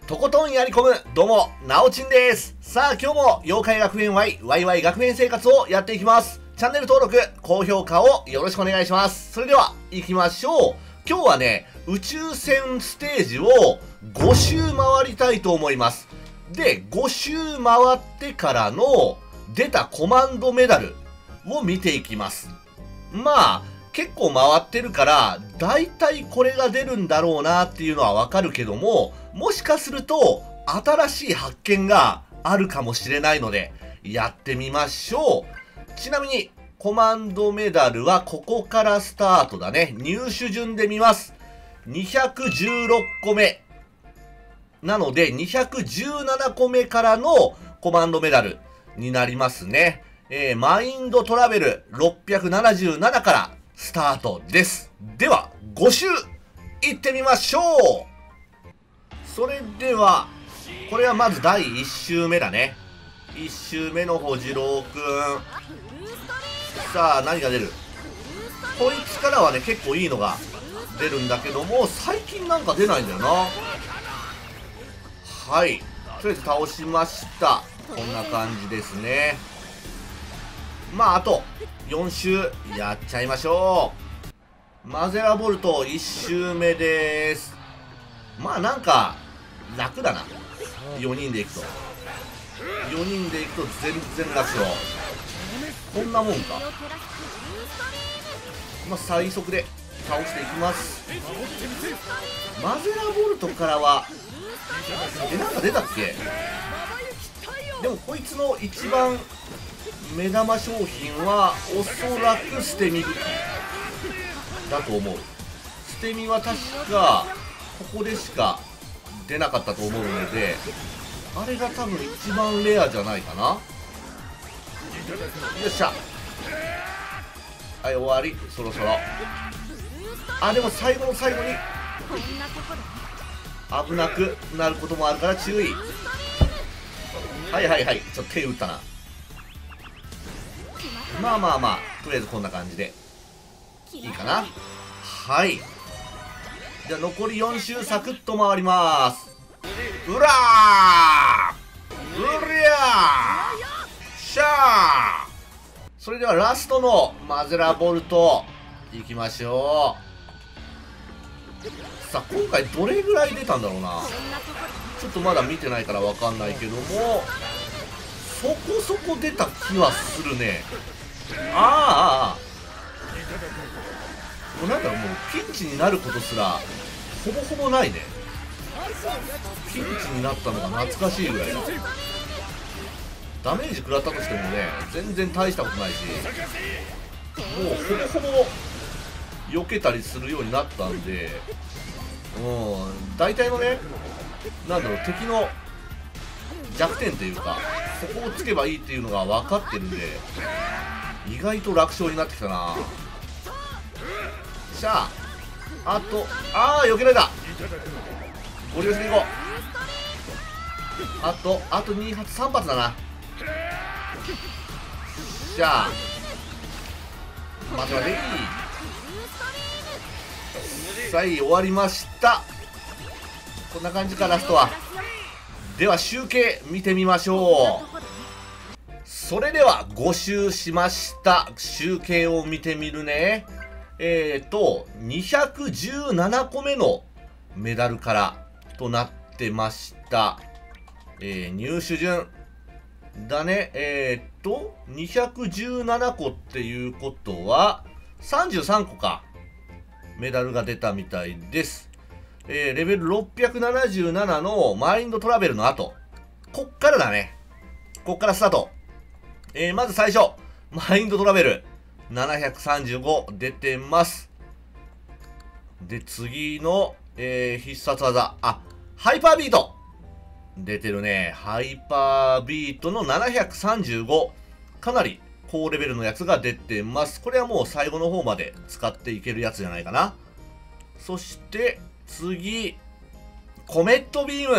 とことんやり込む、どうも、なおちんです。さあ、今日も妖怪学園ワイワイ学園生活をやっていきます。チャンネル登録、高評価をよろしくお願いします。それでは、行きましょう。今日はね、宇宙船ステージを5周回りたいと思います。で、5周回ってからの出たコマンドメダルを見ていきます。まあ、結構回ってるから、だいたいこれが出るんだろうなっていうのはわかるけども、もしかすると新しい発見があるかもしれないので、やってみましょう。ちなみに、コマンドメダルはここからスタートだね。入手順で見ます。216個目。なので、217個目からのコマンドメダルになりますね。マインドトラベル677からスタートです。では、5周行ってみましょう。それでは、これはまず第1周目だね。1周目のほじろうくん。さあ、何が出る？こいつからはね、結構いいのが出るんだけども、最近なんか出ないんだよな。はい。とりあえず倒しました。こんな感じですね。まあ、あと4周やっちゃいましょう。マゼラボルト1周目です。まあなんか楽だな。4人で行くと全然楽勝。こんなもんか。まあ最速で倒していきます。マゼラボルトからはなんか出たっけ？でもこいつの一番目玉商品はおそらく捨て身武器だと思う。捨て身は確かここでしか出なかったと思うので、あれが多分一番レアじゃないかな。よっしゃ。はい、終わり。そろそろ。あ、でも最後の最後に危なくなることもあるから注意。はいはいはい、ちょっと手打ったな。まあまあまあ、とりあえずこんな感じでいいかな。はい。じゃあ残り4周サクッと回ります。うらーうりゃーしゃー。それではラストのマゼラボルトいきましょう。さあ今回どれぐらい出たんだろうな。ちょっとまだ見てないからわかんないけども、そこそこ出た気はするね。もうなんだろう、もうピンチになることすらほぼほぼないね。ピンチになったのが懐かしいぐらいだ。ダメージ食らったとしてもね、全然大したことないし、もうほぼほぼ避けたりするようになったんで、大体のね、なんだろう、敵の弱点というか、そこをつけばいいっていうのが分かってるんで、意外と楽勝になってきたな。しゃあ、あと、避けられた。ご利用していこう。あと2発3発だな。しゃあ、待て待て。はい、終わりました。こんな感じか、ラストは。では集計見てみましょう。それでは5周しました。集計を見てみるね。217個目のメダルからとなってました。入手順だね。217個っていうことは33個か。メダルが出たみたいです。レベル677のマインドトラベルの後。こっからだね。こっからスタート。まず最初。マインドトラベル。735出てます。で、次の、必殺技。ハイパービート。出てるね。ハイパービートの735。かなり高レベルのやつが出てます。これはもう最後の方まで使っていけるやつじゃないかな。そして、次、コメットビーム。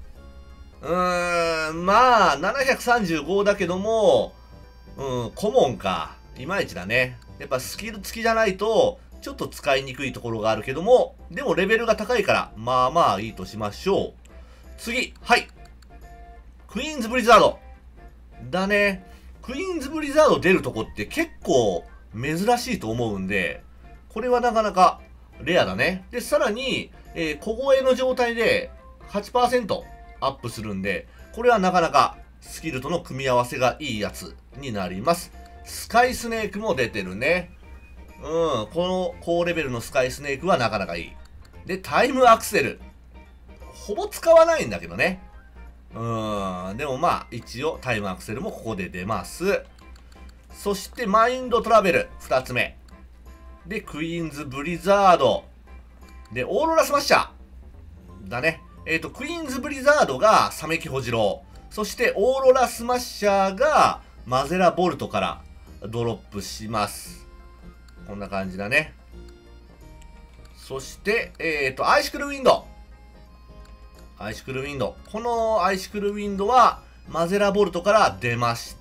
まあ、735だけども、コモンか。いまいちだね。やっぱスキル付きじゃないと、ちょっと使いにくいところがあるけども、でもレベルが高いから、まあまあいいとしましょう。 次、はい。クイーンズブリザード。だね。クイーンズブリザード出るとこって結構珍しいと思うんで、これはなかなかレアだね。で、さらに、小声の状態で 8% アップするんで、これはなかなかスキルとの組み合わせがいいやつになります。スカイスネークも出てるね。この高レベルのスカイスネークはなかなかいい。で、タイムアクセル。ほぼ使わないんだけどね。でもまあ、一応タイムアクセルもここで出ます。そして、マインドトラベル、2つ目。で、クイーンズブリザード。で、オーロラスマッシャー。だね。クイーンズブリザードがサメキホジロウ。そして、オーロラスマッシャーがマゼラボルトからドロップします。こんな感じだね。そして、アイシクルウィンド。アイシクルウィンド。このアイシクルウィンドはマゼラボルトから出ました。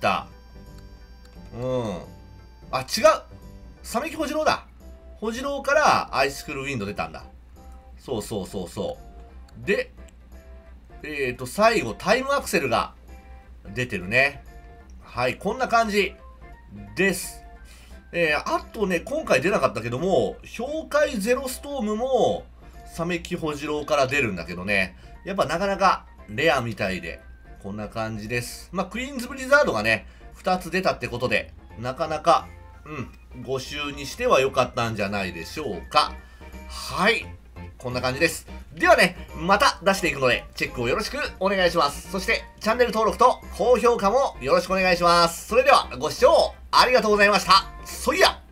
あ、違う。サメキホジロウだ。ホジロウからアイシクルウィンド出たんだ。そうそうそうそう。で、最後、タイムアクセルが出てるね。はい、こんな感じです。あとね、今回出なかったけども、氷海ゼロストームも、サメキホジロウから出るんだけどね、やっぱなかなかレアみたいで、こんな感じです。まあ、クイーンズブリザードがね、2つ出たってことで、なかなか、5周にしては良かったんじゃないでしょうか。はい。こんな感じです。ではね、また出していくので、チェックをよろしくお願いします。そして、チャンネル登録と高評価もよろしくお願いします。それでは、ご視聴ありがとうございました。そいや